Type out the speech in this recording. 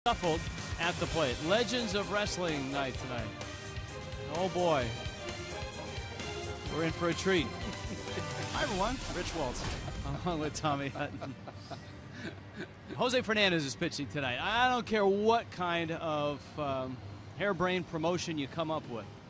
Shuffled at the plate. Legends of Wrestling night tonight. Oh boy. We're in for a treat. Hi everyone, Rich Waltz. Along with Tommy Hutton. Jose Fernandez is pitching tonight. I don't care what kind of harebrained promotion you come up with.